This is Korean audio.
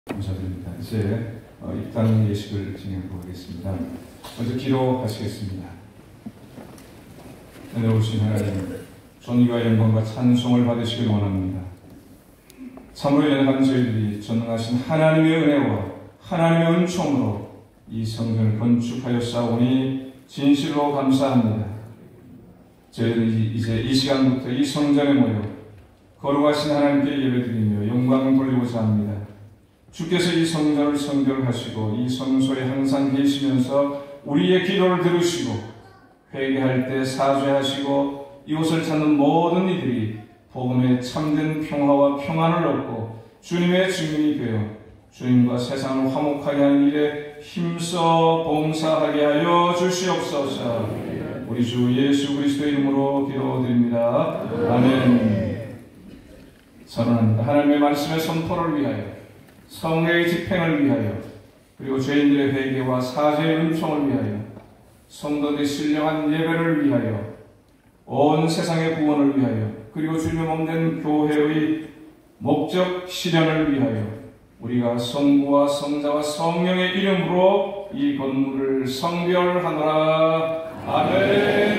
감사드립니다. 이제 입당 예식을 진행하도록 하겠습니다. 먼저 기도하시겠습니다. 은혜로우신 하나님, 존귀와 영광과 찬송을 받으시길 원합니다. 참으로 연약한 저희들이 전능하신 하나님의 은혜와 하나님의 은총으로 이 성전을 건축하여 싸우니 진실로 감사합니다. 저희들이 이제 이 시간부터 이 성전에 모여 거룩하신 하나님께 예배드리며 영광을 돌리고자 합니다. 주께서 이 성전을 성결하시고 이 성소에 항상 계시면서 우리의 기도를 들으시고 회개할 때 사죄하시고 이곳을 찾는 모든 이들이 복음의 참된 평화와 평안을 얻고 주님의 증인이 되어 주님과 세상을 화목하게 하는 일에 힘써 봉사하게 하여 주시옵소서. 우리 주 예수 그리스도의 이름으로 기도드립니다. 아멘. 선언합니다. 하나님의 말씀의 선포를 위하여, 성례의 집행을 위하여, 그리고 죄인들의 회개와 사죄의 은총을 위하여, 성도들의 신령한 예배를 위하여, 온 세상의 구원을 위하여, 그리고 주님의 몸된 교회의 목적 실현을 위하여 우리가 성부와 성자와 성령의 이름으로 이 건물을 성별하노라. 아멘.